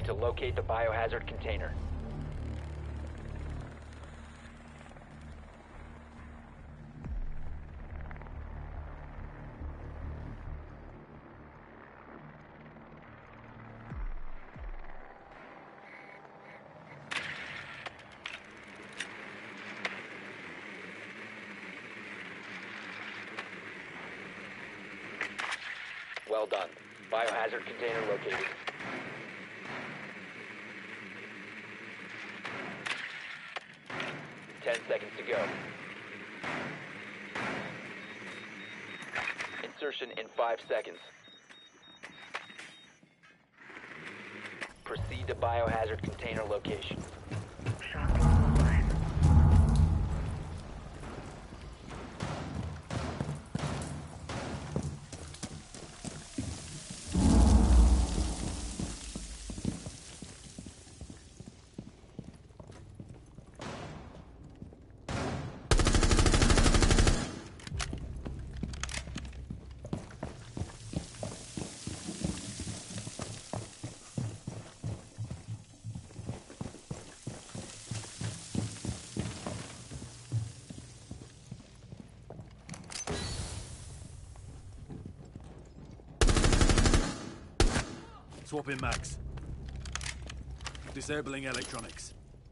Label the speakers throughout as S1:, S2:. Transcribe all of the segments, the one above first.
S1: to locate the biohazard container. Well done. Biohazard container located. Ten seconds to go. Insertion in 5 seconds. Proceed to biohazard container location.
S2: Swapping mags. Disabling electronics.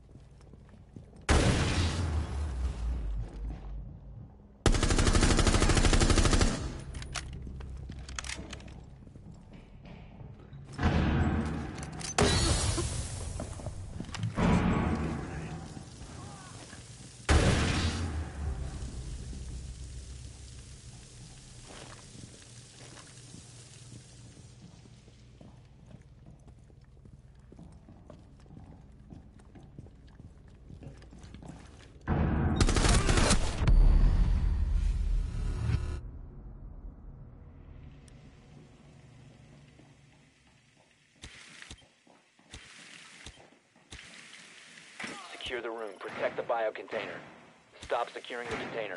S1: Secure the room. Protect the bio container. Stop securing the container.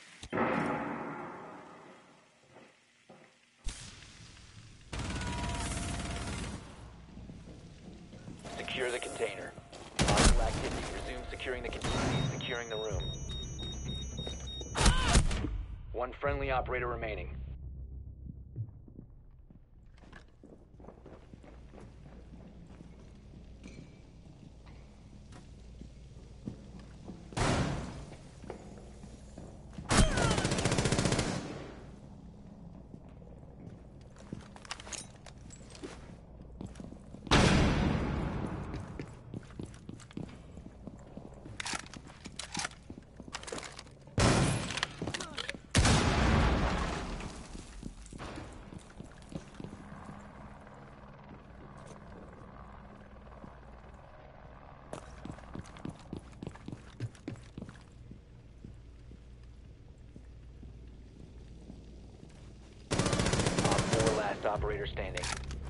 S1: Secure the container. Hostile activity. Resume securing the container. Securing the room. One friendly operator remaining. Operator standing.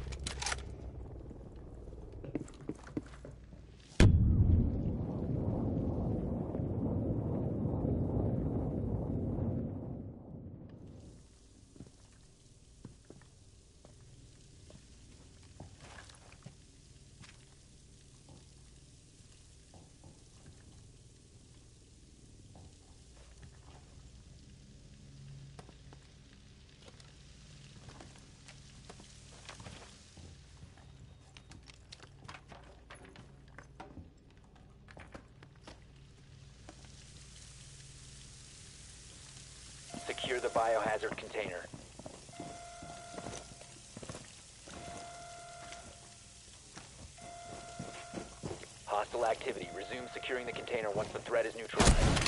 S1: Secure the biohazard container. Hostile activity. Resume securing the container once the threat is neutralized.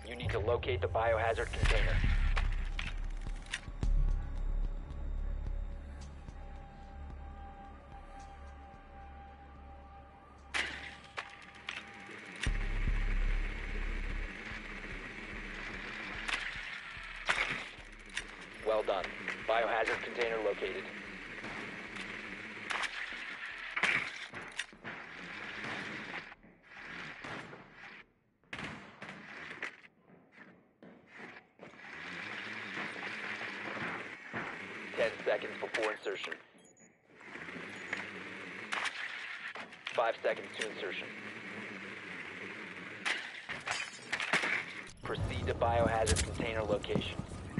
S1: You need to locate the biohazard container. Well done. Biohazard container located. Seconds before insertion. 5 seconds to insertion. Proceed to biohazard container location.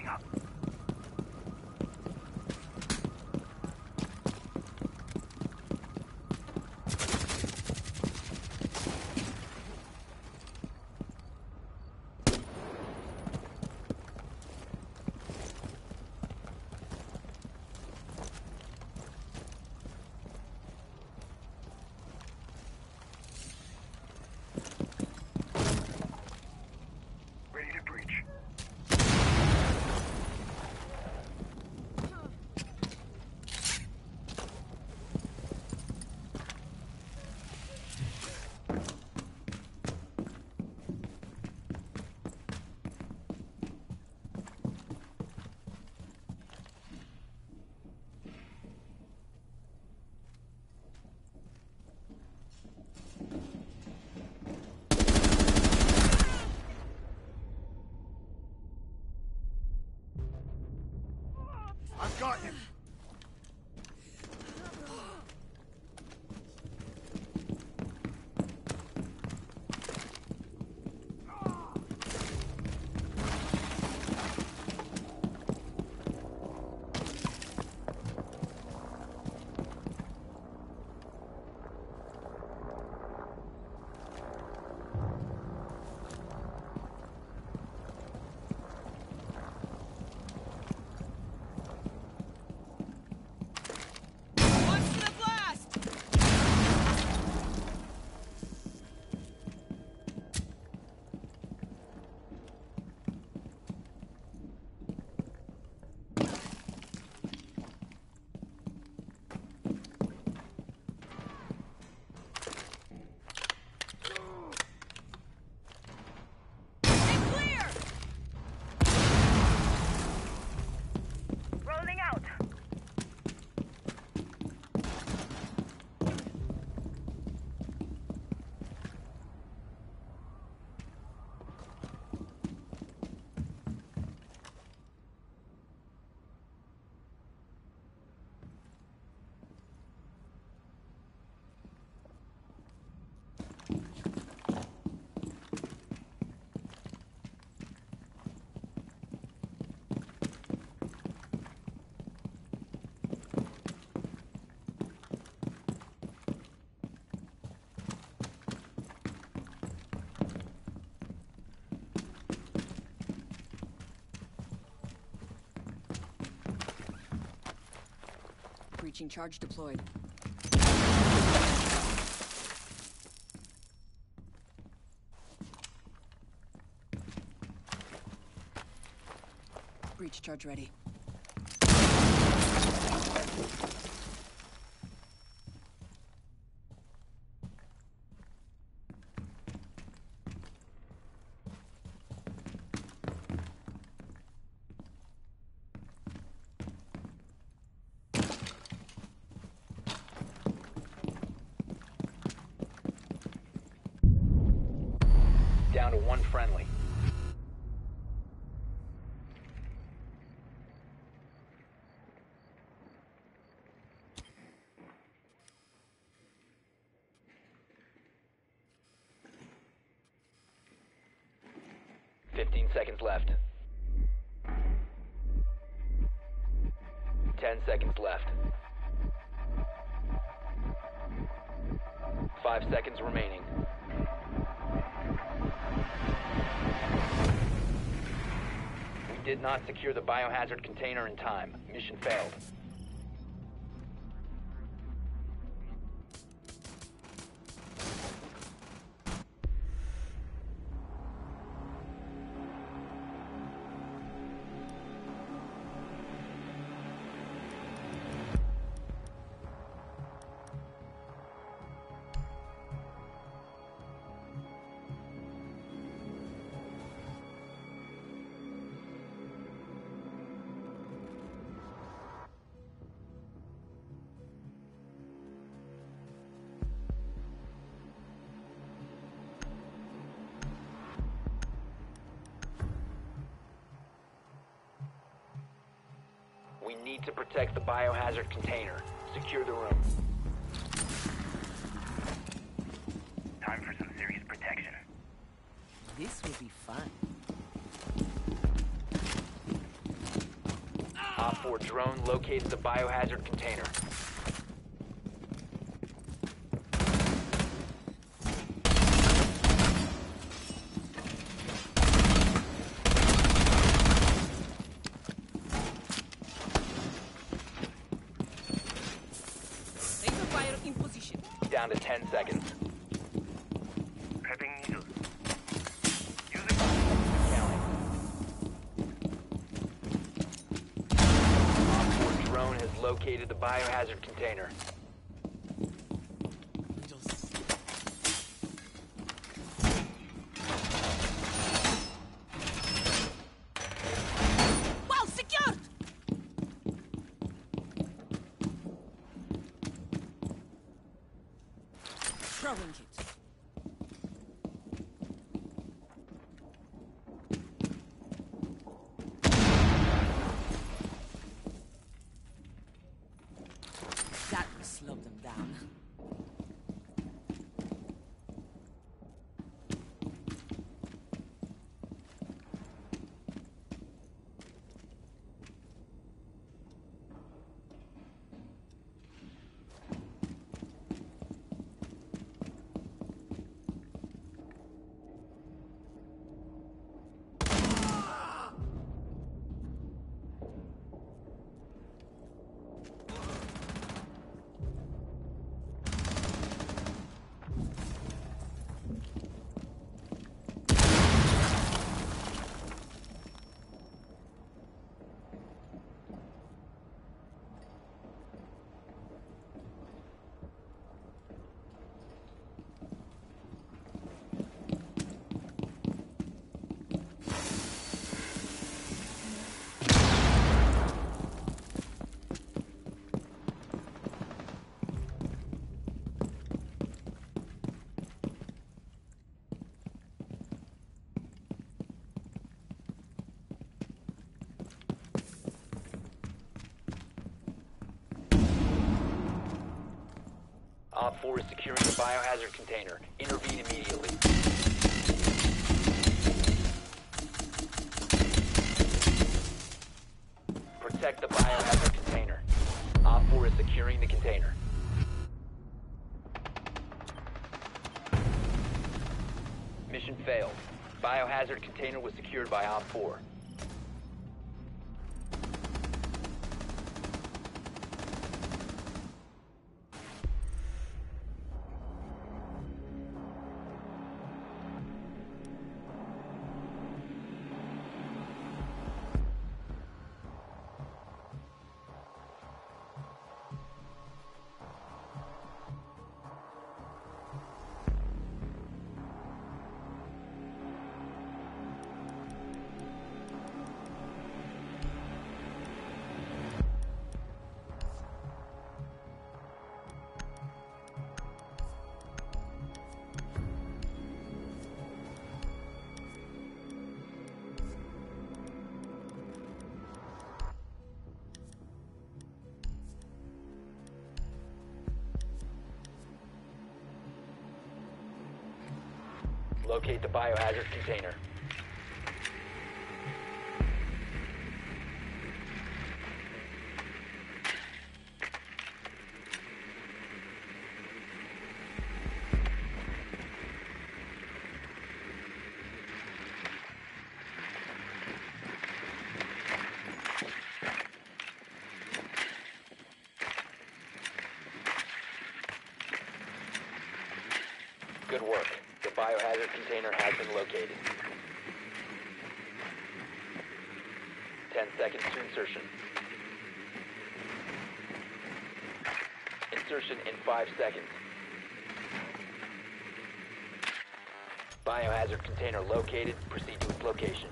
S2: I've got you.
S3: Breaching charge deployed. Breach charge ready.
S1: Down to one friendly. Seconds left. 10 seconds left. 5 seconds remaining. We did not secure the biohazard container in time. Mission failed. need to protect the biohazard container. Secure the room.
S4: Time for some serious protection.
S3: This will be fun.
S1: Op 4 drone located the biohazard container.
S3: Laser fire in position.
S1: Down to 10 seconds.
S4: Prepping needles. Using
S1: Counting. Op 4 drone has located the biohazard container.
S3: Well secured! Throwing it. That will slow them down.
S1: Op 4 is securing the biohazard container. Intervene immediately. Protect the biohazard container. Op 4 is securing the container. Mission failed. Biohazard container was secured by Op 4. Locate the biohazard container. Good work. The biohazard container has been located. 10 seconds to insertion. Insertion in 5 seconds. Biohazard container located. Proceed to its location.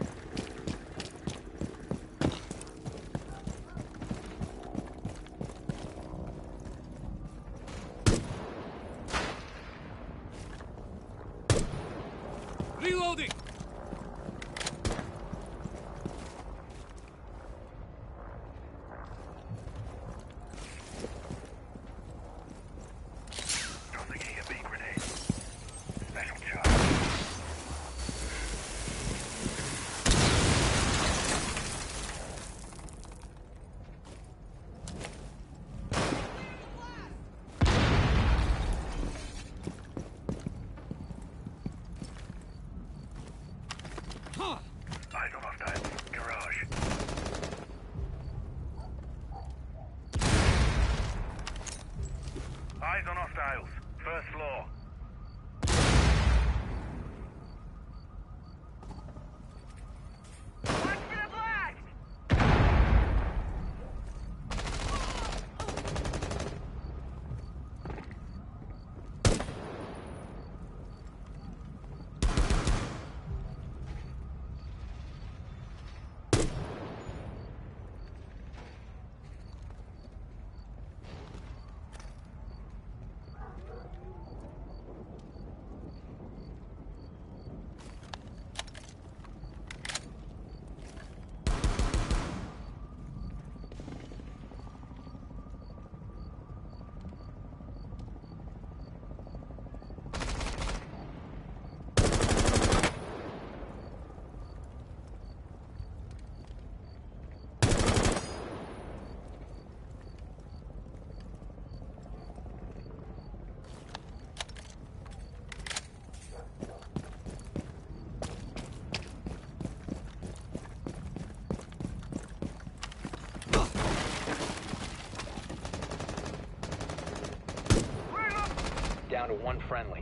S2: Reloading!
S4: first floor. Watch for the blast!
S1: Down to one friendly.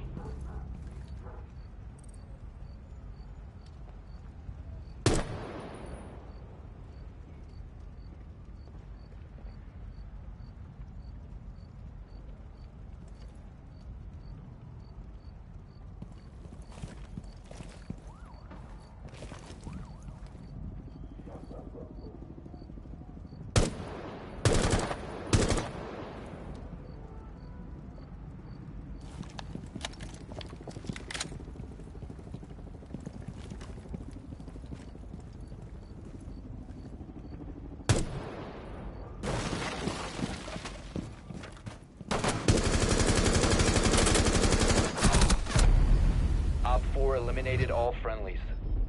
S1: Op 4 eliminated all friendlies.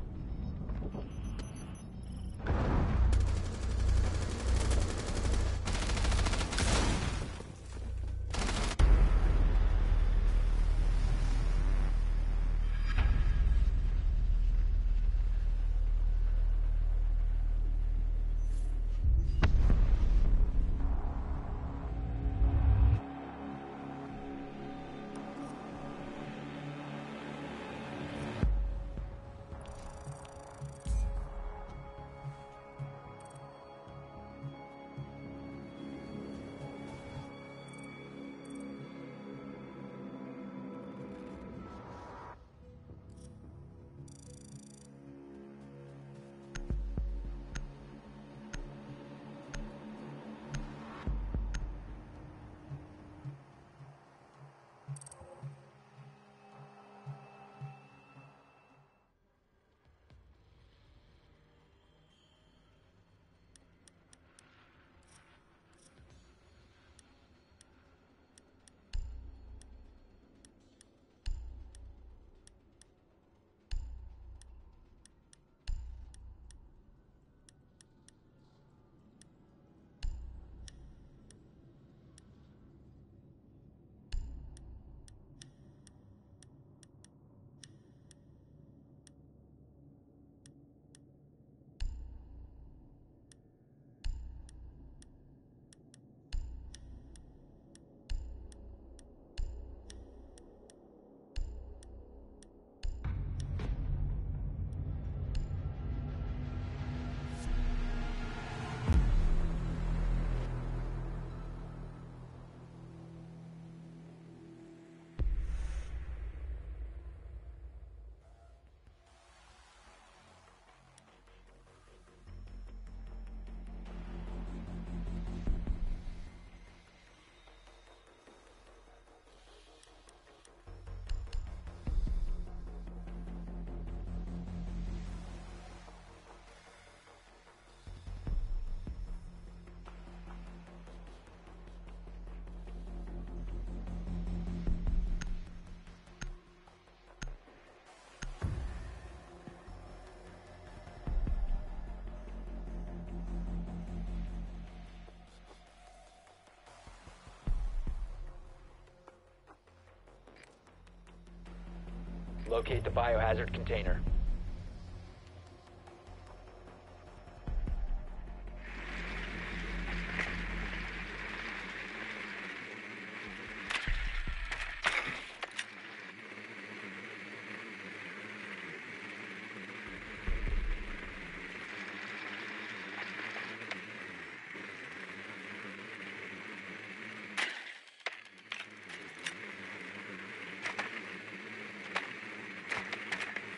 S1: Locate the biohazard container.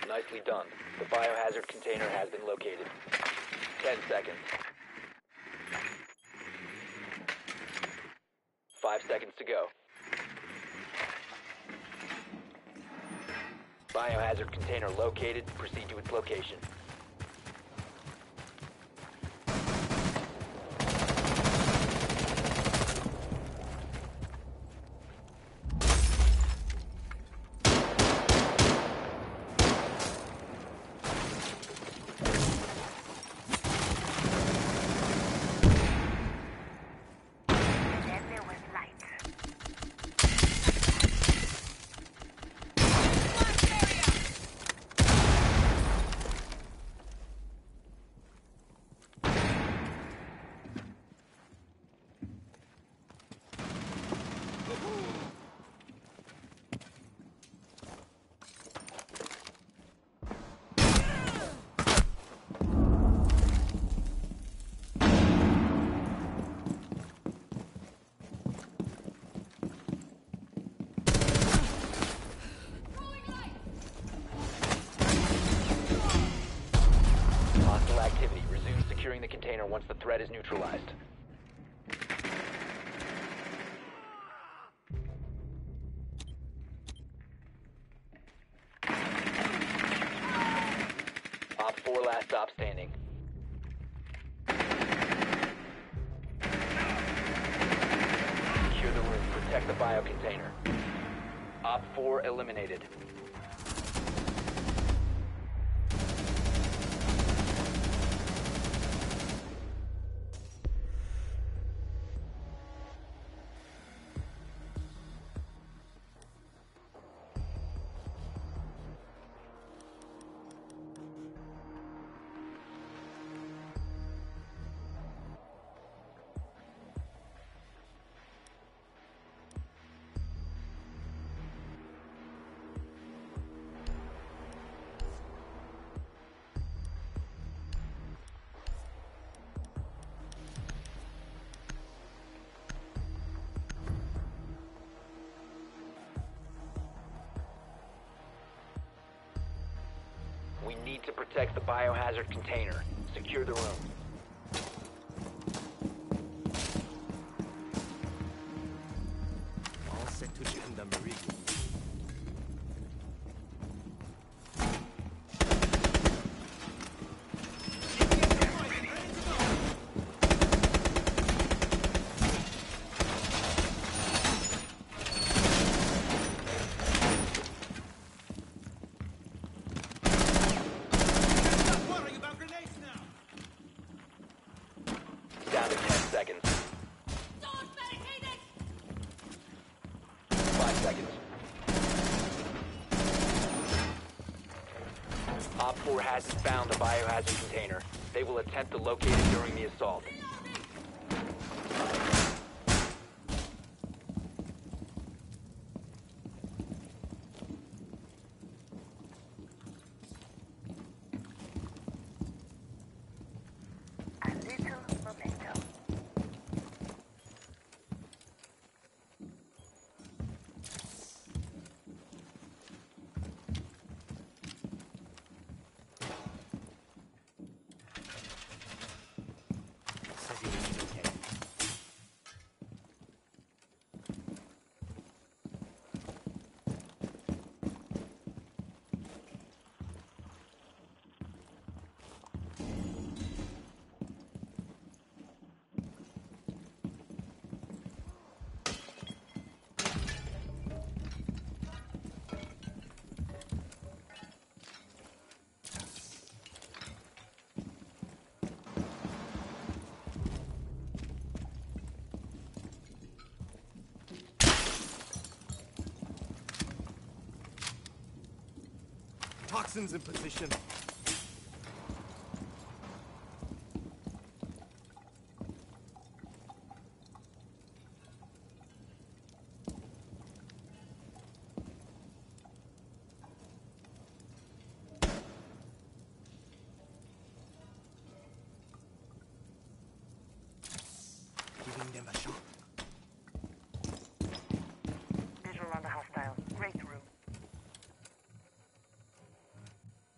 S1: Nicely done. The biohazard container has been located. 10 seconds. 5 seconds to go. Biohazard container located. Proceed to its location.
S4: Then there was light.
S1: Hostile activity. Resume securing the container once the threat is neutralized. Op 4 last stop standing. Secure the room. Protect the biocontainer. Op 4 eliminated. We need to protect the biohazard container. Secure the room.
S2: All set to defend the Meridian.
S1: Down to 10 seconds. 5 seconds. Op 4 hasn't found the biohazard container. They will attempt to locate it during the assault.
S4: A little memento.
S2: Setting it okay. Toxins in position. Giving them a shot.
S4: Visual on the hostile. Great room.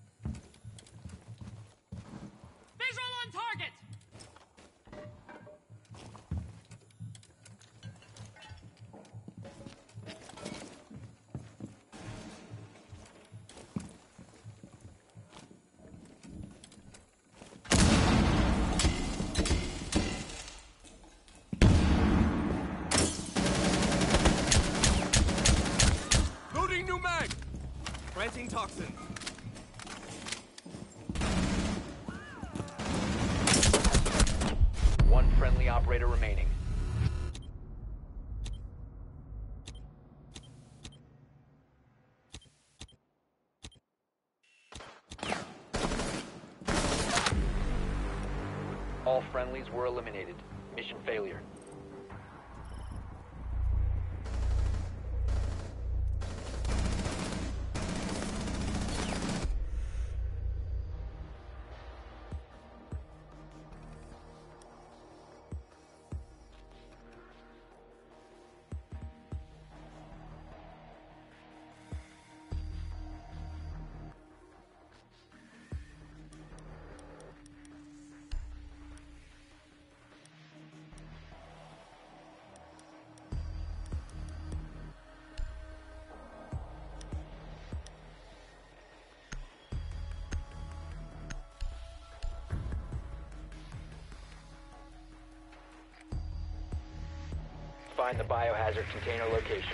S2: Planting toxins.
S1: One friendly operator remaining. All friendlies were eliminated. Mission failure. Find the biohazard container location.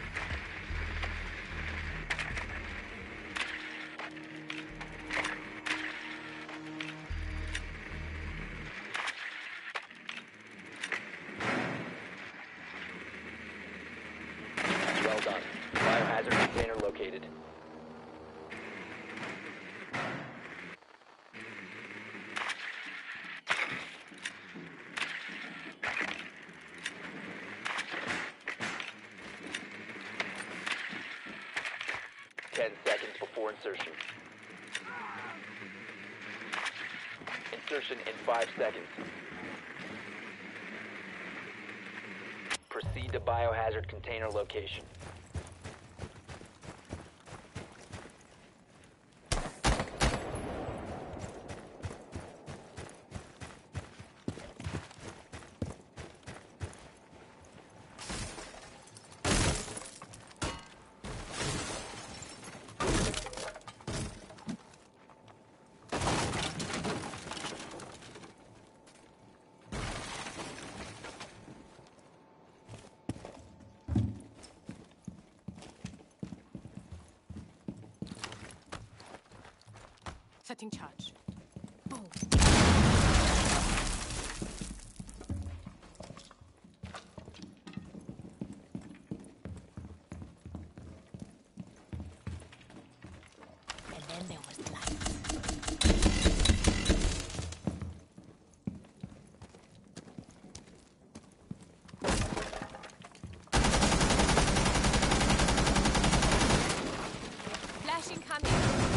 S1: Well done. Biohazard container located. Seconds before insertion. Insertion in 5 seconds. Proceed to biohazard container location.
S3: Setting charge. Boom. And then there was light. Flashing coming.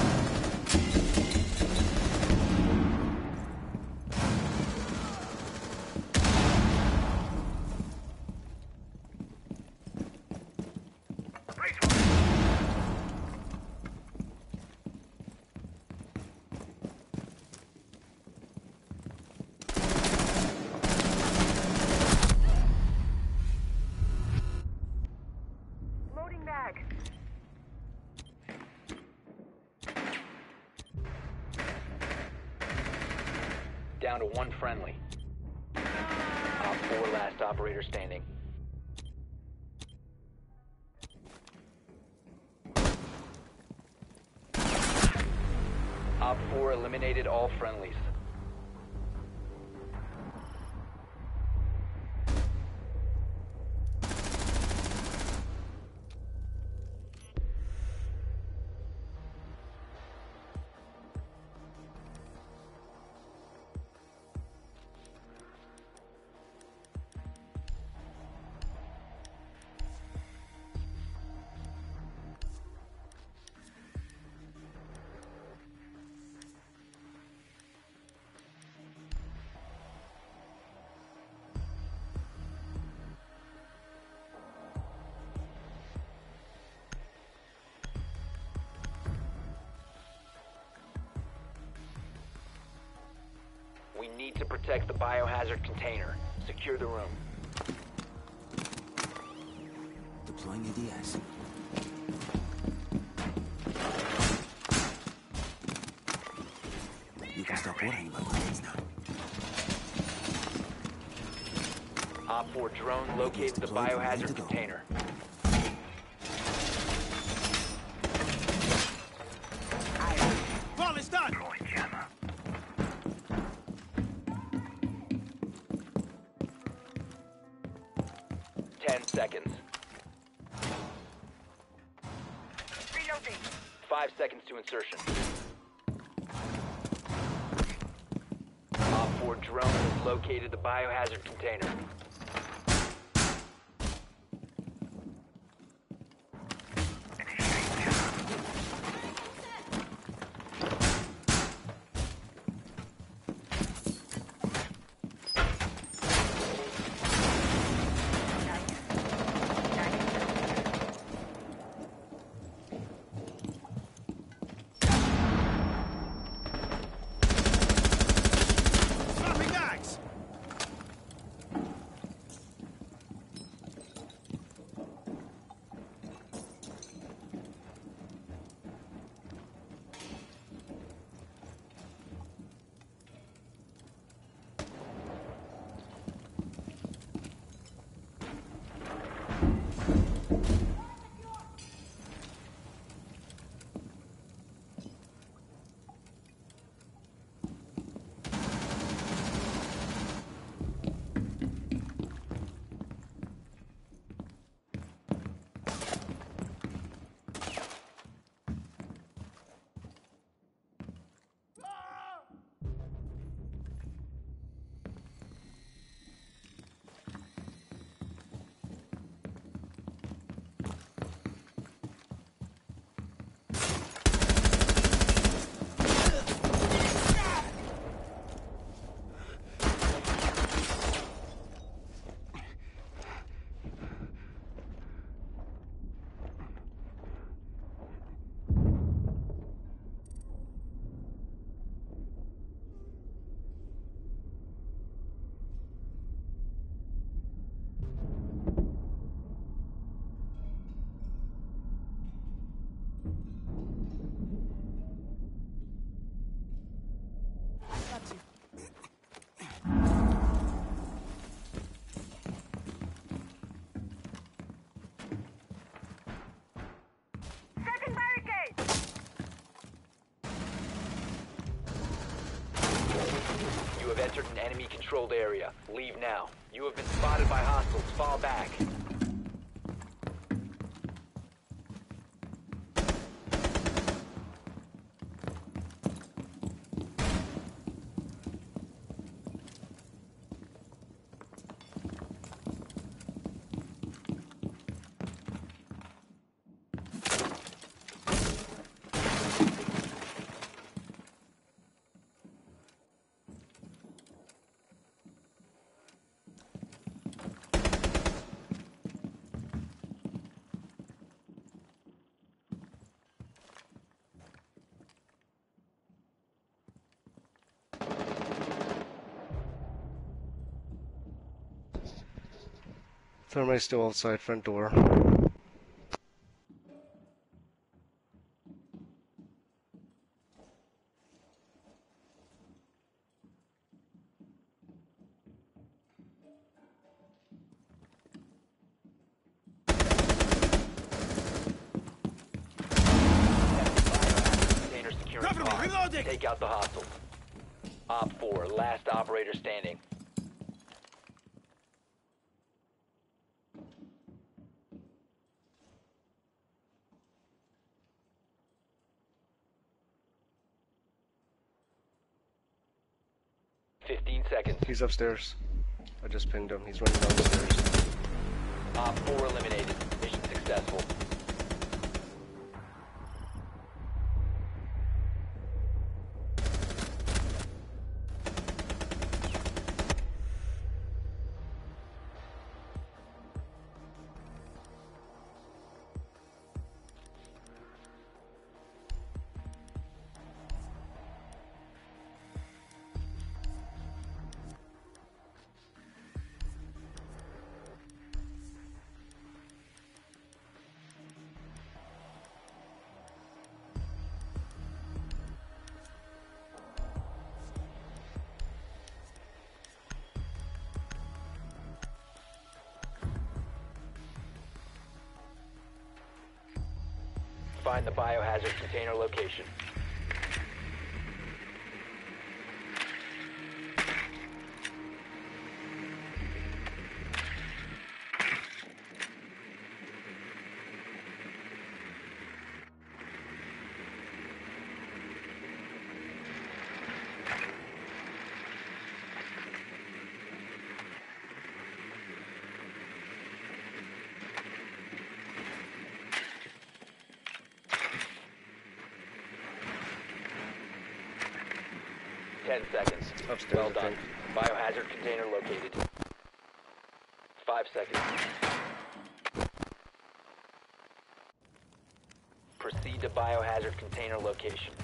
S4: Loading mag.
S1: Down to one friendly. Op 4 last operator standing. Op 4 eliminated all friendlies. We need to protect the biohazard container. Secure the room.
S5: Deploying ADS. You can stop worrying about grenades now.
S1: Op 4 drone located the biohazard container. seconds.
S4: Reloading.
S1: 5 seconds to insertion. Op 4 drone has located the biohazard container.
S2: Swapping bags!
S3: Got you.
S4: Setting barricade.
S1: You have entered an enemy-controlled area. Leave now. You have been spotted by hostiles. Fall back.
S6: Thermite's still outside front door.
S1: Container securing
S2: Cover me,
S1: pod.
S2: reloading!
S1: Take out the hostiles. Op 4, last operator standing. Fifteen seconds.
S6: He's upstairs. I just pinged him. He's running down the stairs.
S1: Op 4 eliminated. Mission successful. Find the biohazard container location. 10 seconds.
S6: Upstairs,
S1: Well
S6: I
S1: done.
S6: think.
S1: Biohazard container located. 5 seconds. Proceed to biohazard container location.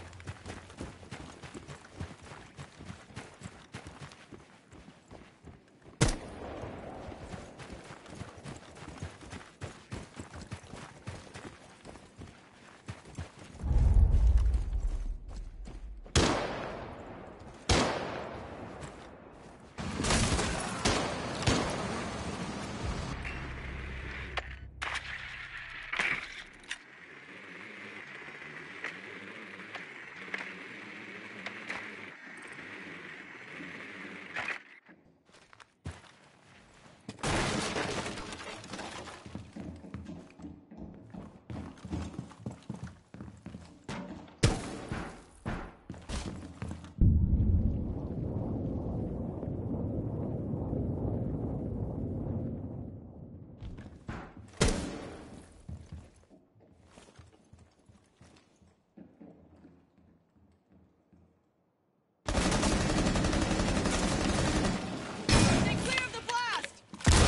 S3: Stay clear of the blast!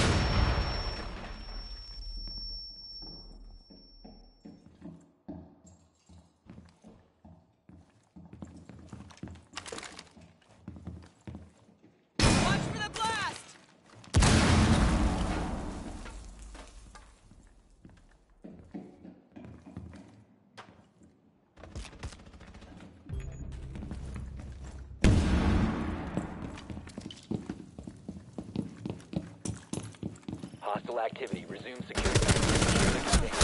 S3: Watch for the blast!
S1: Hostile activity. Resume security. Secure the container.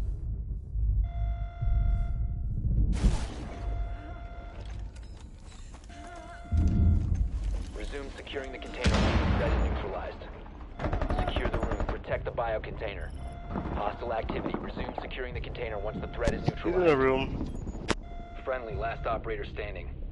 S1: Resume securing the container once the threat is neutralized. Secure the room. Protect the bio container. Hostile activity. Resume securing the container once the threat is
S6: He's in the
S1: neutralized.
S6: room.
S1: Friendly, last operator standing.